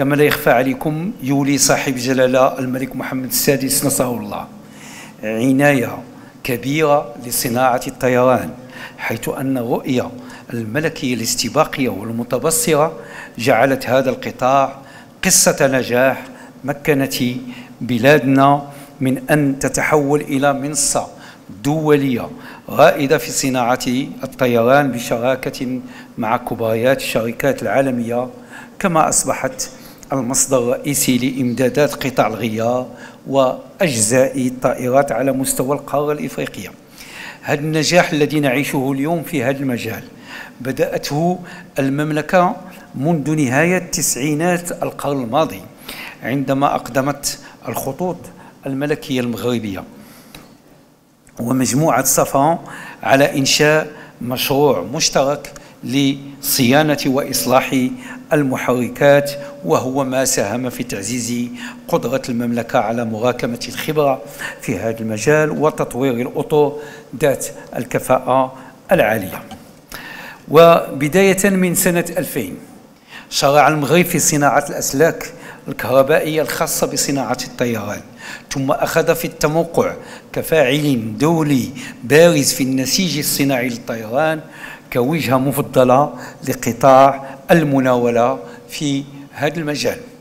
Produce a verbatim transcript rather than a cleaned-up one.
كما لا يخفى عليكم يولي صاحب جلالة الملك محمد السادس نصره الله عناية كبيرة لصناعة الطيران، حيث أن الرؤية الملكية الاستباقية والمتبصرة جعلت هذا القطاع قصة نجاح مكنت بلادنا من أن تتحول إلى منصة دولية رائدة في صناعة الطيران بشراكة مع كبريات الشركات العالمية، كما أصبحت المصدر الرئيسي لإمدادات قطاع الغيار وأجزاء الطائرات على مستوى القارة الإفريقية. هذا النجاح الذي نعيشه اليوم في هذا المجال بدأته المملكة منذ نهاية تسعينات القرن الماضي، عندما أقدمت الخطوط الملكية المغربية ومجموعة صفا على إنشاء مشروع مشترك لصيانة وإصلاح المحركات، وهو ما ساهم في تعزيز قدرة المملكة على مراكمة الخبرة في هذا المجال وتطوير الأطر ذات الكفاءة العالية. وبداية من سنة ألفين شرع المغرب في صناعة الأسلاك الكهربائية الخاصة بصناعة الطيران، ثم أخذ في التموقع كفاعل دولي بارز في النسيج الصناعي للطيران كوجهة مفضلة لقطاع المناولة في هذا المجال.